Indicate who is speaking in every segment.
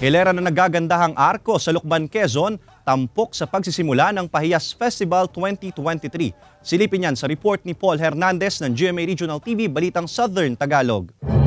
Speaker 1: Hilera na naggagandahang arko sa Lucban, Quezon, tampok sa pagsisimula ng Pahiyas Festival 2023. Silipin yan sa report ni Paul Hernandez ng GMA Regional TV, Balitang Southern Tagalog.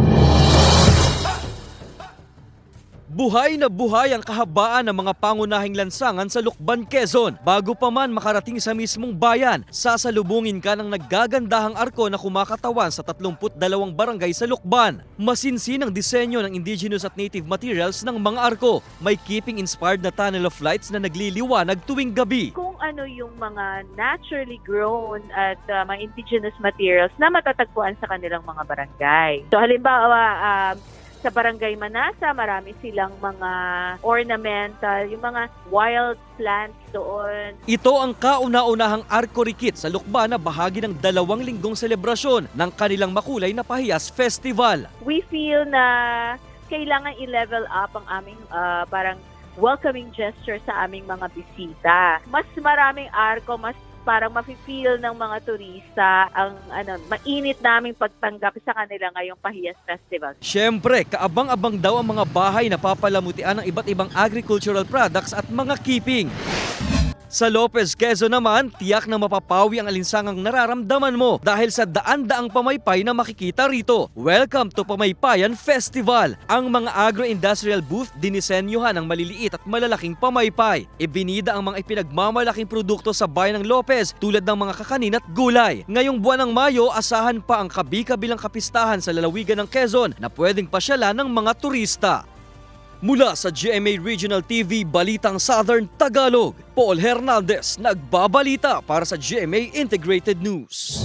Speaker 2: Buhay na buhay ang kahabaan ng mga pangunahing lansangan sa Lucban, Quezon. Bago pa man makarating sa mismong bayan, sasalubungin ka ng naggagandahang arko na kumakatawan sa 32 barangay sa Lucban. Masinsin ang disenyo ng indigenous at native materials ng mga arko. May keeping-inspired na tunnel of lights na nagliliwanag tuwing gabi.
Speaker 3: Kung ano yung mga naturally grown at mga indigenous materials na matatagpuan sa kanilang mga barangay. So halimbawa, sa Barangay Manasa, marami silang mga ornamental, yung mga wild plants doon.
Speaker 2: Ito ang kauna-unahang Arko-Rikit sa Lucban na bahagi ng 2 linggong selebrasyon ng kanilang makulay na Pahiyas Festival.
Speaker 3: We feel na kailangan i-level up ang aming parang welcoming gesture sa aming mga bisita. Mas maraming arko, mas parang mafe-feel ng mga turista ang mainit naming pagtanggap sa kanila ngayong Pahiyas Festival.
Speaker 2: Siyempre, kaabang-abang daw ang mga bahay na papalamutian ng iba't ibang agricultural products at mga keeping. Sa Lopez, Quezon naman, tiyak na mapapawi ang alinsangang nararamdaman mo dahil sa daan-daang pamaypay na makikita rito. Welcome to Pamaypayan Festival! Ang mga agro-industrial booth dinisenyuhan ng maliliit at malalaking pamaypay. Ibinida ang mga ipinagmamalaking produkto sa bayan ng Lopez tulad ng mga kakanin at gulay. Ngayong buwan ng Mayo, asahan pa ang kabi-kabilang kapistahan sa lalawigan ng Quezon na pwedeng pasyalan ng mga turista. Mula sa GMA Regional TV, Balitang Southern Tagalog, Paul Hernandez, nagbabalita para sa GMA Integrated News.